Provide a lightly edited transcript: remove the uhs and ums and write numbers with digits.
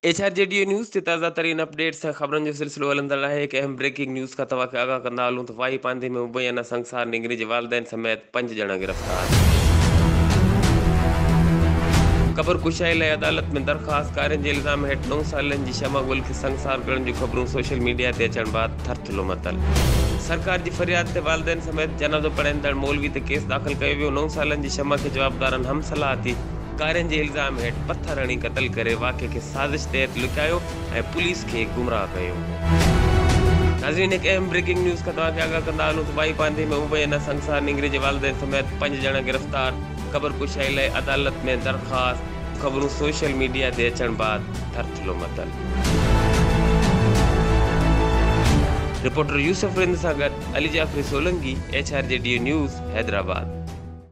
HRJDO news ते ताज़ा तरीन अपडेट्स ऐं ख़बरुनि जो सिलसिलो हलंदड़ आहे। हिकु अहम ब्रेकिंग न्यूज़ खां तव्हांखे आगाह कंदा हलूं त वाई पांधे में मुबैना संगसार निगरी जे वालिदैन समेत 5 ॼणा गिरफ़्तार। क़बर कुशाई लाइ अदालत में दरख़्वास्तकारियुनि जे इल्ज़ाम हेठि 9 सालनि जी शमा गुल खे संगसार करण जूं ख़बरूं सोशल मीडिया ते अचण बाद थरथलो मतल। सरकार जी फरियाद ते वालिदैन समेत जनाज़ो पढ़ाईंदड़ मौलवी ते केस दाख़िल कयो वियो। 9 सालनि जी शमा खे जवाबदारनि हमसलाहती कारियुनि जे इल्ज़ाम हेठि पत्थर हणी क़तल करे वाक़े खे साज़िश तहत लिकायो ऐं पुलिस खे गुमराह कयो। नाज़रीन, हिकु अहम ब्रेकिंग न्यूज़ खां तव्हांखे आगाह कंदा हलूं त वाई पांधे में मुबैना संगसार निगरी जे वालिदैन समेत 5 ॼणा गिरफ़्तार। ख़बर कुशाई लाइ अदालत में दरख़्वास्त, ख़बरूं सोशल मीडिया ते अचण बाद थरथलो मतल। रिपोर्टर यूसुफ रिंद सां गॾु अली जाफ़री सोलंकी, HRJDO न्यूज़, हैदराबाद।